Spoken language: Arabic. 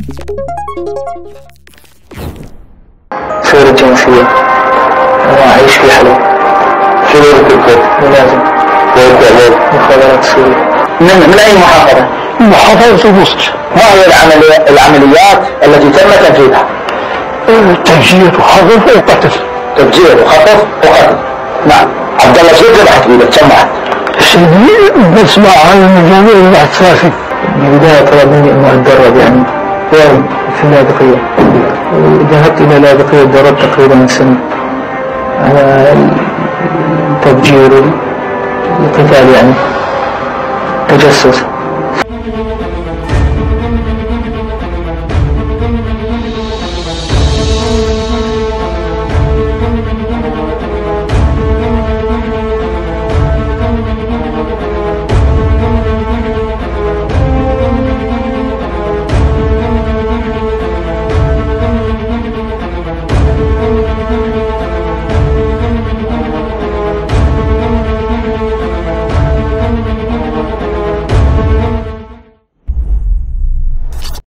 سوري الجنسية، أنا أعيش في حلب. شنو الكتب؟ ملازم. مخابرات سوريا. من أي محافظة؟ محافظة الوسط. ما هي العمليات التي تم تنفيذها؟ تفجير وخطف وقتل. تفجير وخطف وقتل. نعم. عبد الله شو ذبحت بيدك؟ كم واحد؟ سيدي بسمع عن الجميع واحد ثلاثي. بالبداية طلب مني أنه أتدرب يعني يوم في اللاذقية، وذهبت إلى اللاذقية تدربت تقريبا سنة على التفجير والقتال يعني تجسس.